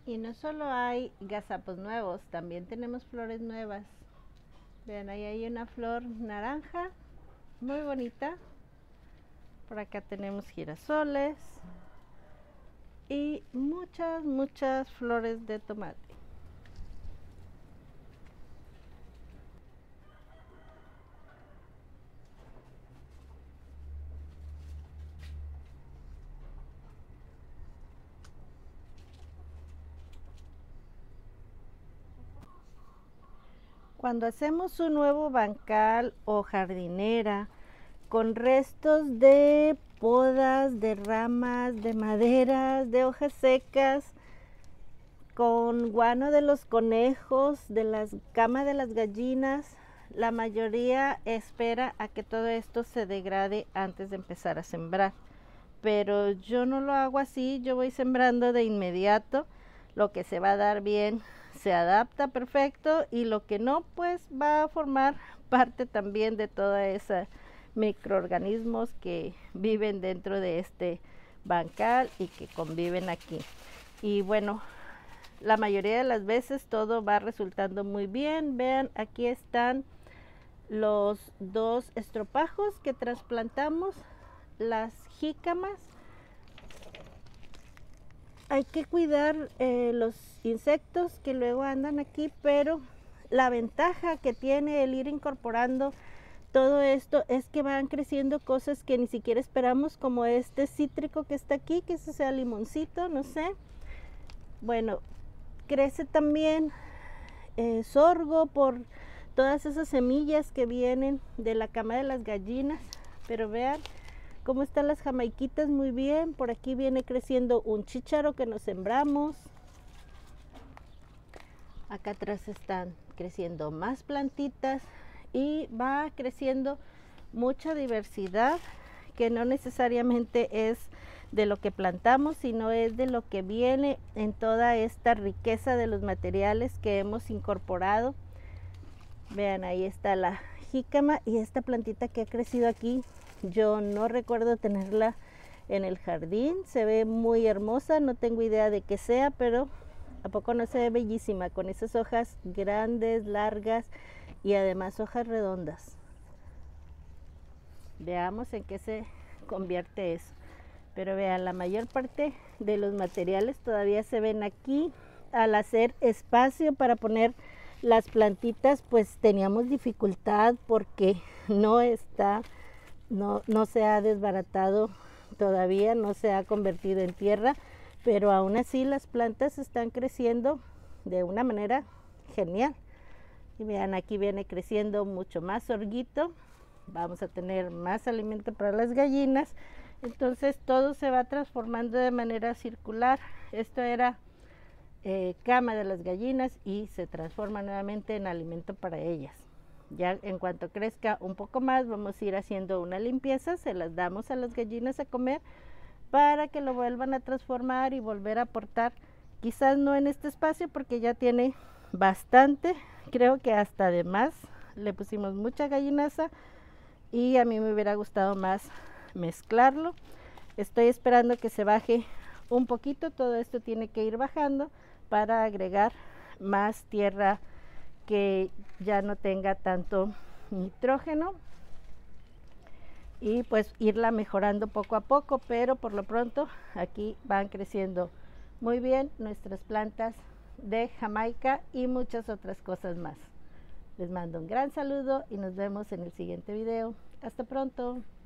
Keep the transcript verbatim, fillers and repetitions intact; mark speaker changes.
Speaker 1: Y no solo hay gazapos nuevos, también tenemos flores nuevas. Vean, ahí hay una flor naranja, muy bonita. Por acá tenemos girasoles y muchas, muchas flores de tomate. Cuando hacemos un nuevo bancal o jardinera con restos de podas, de ramas, de maderas, de hojas secas, con guano de los conejos, de las camas de las gallinas, la mayoría espera a que todo esto se degrade antes de empezar a sembrar. Pero yo no lo hago así, yo voy sembrando de inmediato. Lo que se va a dar bien se adapta perfecto y lo que no, pues va a formar parte también de toda esa microorganismos que viven dentro de este bancal y que conviven aquí. Y bueno, la mayoría de las veces todo va resultando muy bien. Vean, aquí están los dos estropajos que trasplantamos, las jícamas. Hay que cuidar eh, los insectos que luego andan aquí, pero la ventaja que tiene el ir incorporando todo esto es que van creciendo cosas que ni siquiera esperamos, como este cítrico que está aquí, que ese sea limoncito, no sé. Bueno, crece también eh, sorgo por todas esas semillas que vienen de la cama de las gallinas. Pero vean cómo están las jamaiquitas, muy bien. Por aquí viene creciendo un chícharo que nos sembramos. Acá atrás están creciendo más plantitas y va creciendo mucha diversidad que no necesariamente es de lo que plantamos, sino es de lo que viene en toda esta riqueza de los materiales que hemos incorporado. Vean, ahí está la jícama y esta plantita que ha crecido aquí, yo no recuerdo tenerla en el jardín. Se ve muy hermosa, no tengo idea de qué sea, pero ¿a poco no se ve bellísima? Con esas hojas grandes, largas y además hojas redondas. Veamos en qué se convierte eso. Pero vean, la mayor parte de los materiales todavía se ven aquí. Al hacer espacio para poner las plantitas, pues teníamos dificultad porque no está, no, no se ha desbaratado todavía, no se ha convertido en tierra, pero aún así las plantas están creciendo de una manera genial. Y vean, aquí viene creciendo mucho más sorguito. Vamos a tener más alimento para las gallinas. Entonces todo se va transformando de manera circular. Esto era eh, cama de las gallinas y se transforma nuevamente en alimento para ellas. Ya en cuanto crezca un poco más, vamos a ir haciendo una limpieza, se las damos a las gallinas a comer para que lo vuelvan a transformar y volver a aportar. Quizás no en este espacio porque ya tiene bastante, creo que hasta además le pusimos mucha gallinaza y a mí me hubiera gustado más mezclarlo. Estoy esperando que se baje un poquito, todo esto tiene que ir bajando para agregar más tierra que ya no tenga tanto nitrógeno y pues irla mejorando poco a poco, pero por lo pronto aquí van creciendo muy bien nuestras plantas de Jamaica y muchas otras cosas más. Les mando un gran saludo y nos vemos en el siguiente video. Hasta pronto.